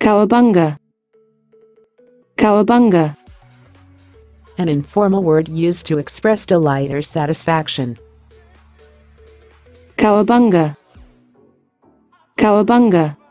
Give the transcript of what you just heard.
Cowabunga. Cowabunga. An informal word used to express delight or satisfaction. Cowabunga. Cowabunga.